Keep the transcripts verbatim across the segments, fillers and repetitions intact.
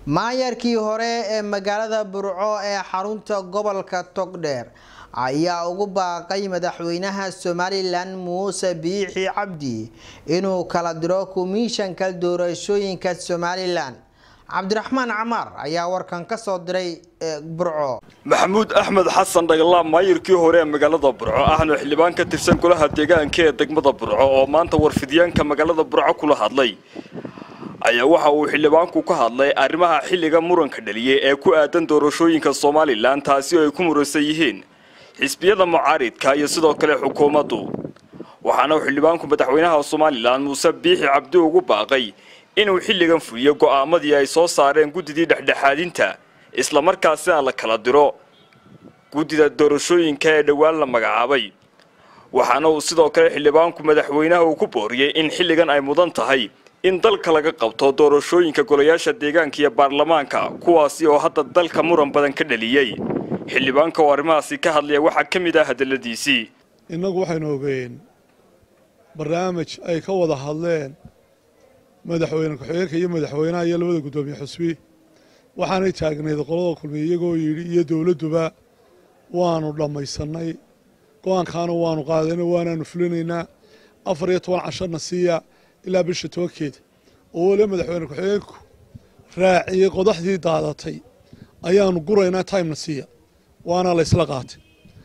maayarkii hore ee magaalada Burco ee xarunta gobolka Togdheer ayaa ugu baaqay madaxweynaha Somaliland Muuse Biixi Cabdi inuu kala diro komishanka doorashooyinka Somaliland. Cabdiraxmaan Camar ayaa warkan ka soo diray Burco. Maxamuud Axmed Xasan Dhagala maayarkii hore ee magaalada Burco ahna xildhibaan ka tirsan golaha deegaanka ee degmada Burco oo maanta warfidiyaanka magaalada Burco kula hadlay ayaa waxa uu xildhibaanku ka hadlay arrimaha xilliga muranka dhaliyay ee ku aadan doorashooyinka Somaliland taasi oo ay ku muransan yihiin xisbiyada mucaaridka iyo sidoo kale xukuumaddu. waxaana xildhibaanku madaxweynaha Somaliland Muuse Biixi Cabdi ugu baaqay inuu xilligan fuliyo go'aamadii ay soo saareen gudidii dhexdhexaadinta isla markaasina la kala diro gudida doorashooyinka ee dhawaan la magacaabay. waxaana uu sidoo kale xildhibaanku madaxweynaha uu ku booriyay in xilligan ay mudan tahay in dalka laga qabto doorashooyinka golayaasha deegaanka iyo baarlamaanka kuwaasi oo hadda dalka muran badan ka dhaliyay. xildhibaanka oo arrimahaasi ka hadlaya waxa ka mid ah hadaladiisii. inagu waxaynu ogeyn barnaamij ay ka wada hadleen madaxweyne ku-xigeenka iyo madaxweynaha iyo labada gudoomiye xusbi waxaanay taagneed qolada kulmiye iyagoo yidhi iyo dowladduba waanu dhammaysanay go-aankaana waanu qaadayna waanaanu fulinaynaa afar iyo toban casharna siiya ilaa bisha tobankeeda oo weli madaxweyne ku-xigeenku raaciyey qodaxdii daadatay ayaanu guraynaa timena siiya waana la isla qaatay.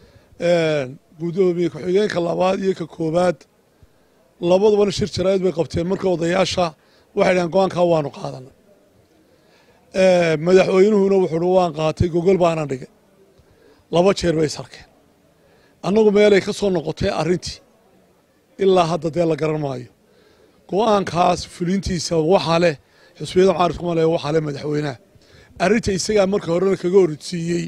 gudoomiye ku-xigeenka labaad iyo ka koobaad labadubana shir jaraa'id bay qabteen marka odayaasha waxay dhahaan go-aankaa waanu qaadanay. madaxweynuhuna wuxuu waan qaatay gogol baana dhigay laba jeer bay sarkeen annagu meelay ka soo noqotay arrintii ilaa hadda dee la garan maayo. go-aankaas fulintiisa waxaa leh xusbiyada mucaaridku ma leh waxaa leh madaxweynaha. arrinta isagaa marka horena kaga horsiiyey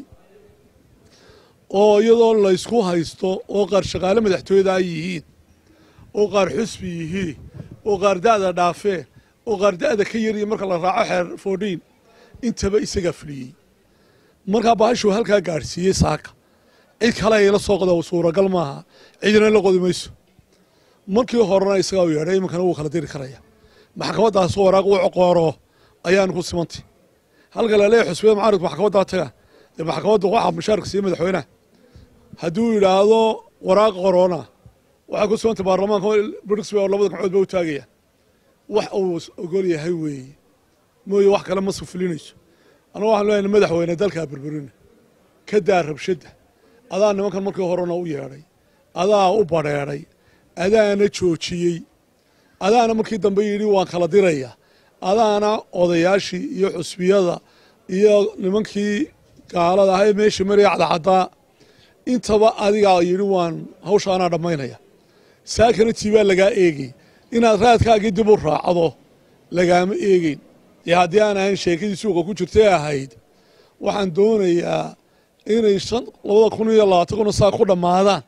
oo iyadoo la isku haysto oo qaar shaqaale madaxtooyada ay yihiin oo qaar xusbi yihiin oo qaar da'da dhaafeen oo qaar da'da ka yar iyo marka la raaco xeer foodhiin intaba isagaa fuliyey. markaa baashuu halkaa gaadhsiiyey saaka cid kale ay la soo qoda suuragal maaha cidina la qodi mayso. markii horena isagaa u yeedhay iminkana wuu kala diri karaya maxkamaddaas waraaq uu coqooro ayaanu ku simantay halka la leeyahay xusbiyada mucaaridku maxkamaddaa tagaan dee maxkamaddu waxaa mushaarka siiye madaxweynaha hadduu yidhaahdo waraaq qorona waxaa ku simantay baarlamaanka brixby oo labada gacmood ba u taagaya wax uu ogol yahay weeye mooye wax kale ma sufulinayso. anagu waxaan leeyahay madaxweyne dalkaa burburina ka daa rabshadda adaa nimankan markii horena u yeedhay adaa u badheedhay adaana joojiyey adaana markii dambe yidhi waan kala diraya adaana odayaashii iyo xusbiyada iyo nimankii gaalada ahay meeshii maraya cadacaddaa intaba adigaa yidhi waan hawsha anaa dhammaynaya. saakana tiibaa lagaa eegay inaad raadkaagii dib u raacdo lagaama eegeyn dee haddii aan ahayn sheekadii suuqa ku jirtay ahayd waxaan doonayaa inay labada kun iyo labaatan kuna saa ku dhammaadaan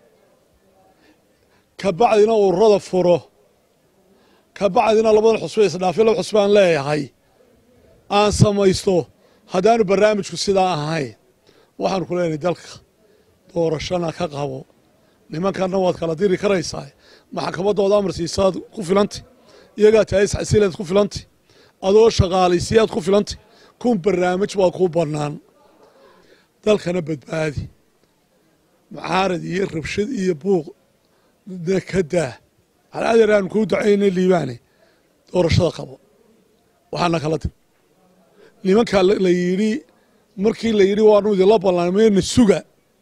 kabacdina ururada furo kabacdina labadan xusbe isdhaafyo laba xusbe aan leeyahay aan samaysto haddaanu barnaamijku sidaa ahayn waxaanu ku leenahay dalka doorashana ka qabo nimankanna waad kala diri karaysaa maxkamaddooda amar siisaad ku filantay iyagaa tahay isxasiilaad ku filantay adoo shaqaalaysiyaad ku filantay kun barnaamij baa kuu bannaan dalkana badbaadi mucaarad iyo rabshad iyo buuq ka daa waxaan adeer aanu kuu ducaynay liibaane doorashada qabo waxaana kala dir nimankaa la yidhi markii la yidhi waanu idinla ballanmayna suga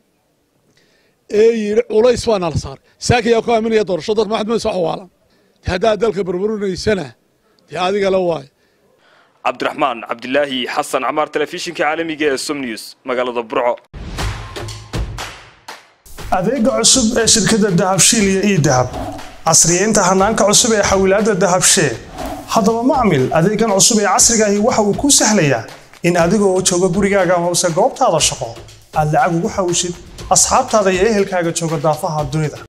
ee yidhi culays baana la saaray saakayaa ku aaminaya doorasho dadka maxamed maysa xawaalan haddaad dalka burburinaysana dee adiga la waayo. cabdiraxmaan cabdilaahi xasan camaar telefishinka caalamiga ee Som News magaalada Burco. adeega cusub ee shirkadda Dahabshiil iyo Idahab casriyeynta hanaanka cusub ee xawilaadda Dahabshiil. haddaba macmil adeegan cusub ee casriga ahi waxa uu ku sahlayaa in adigoo jooga gurigaaga ama goobtaada shaqo aad lacag ugu xawishid asxaabtaada iyo ehelkaaga jooga daafaha dunida.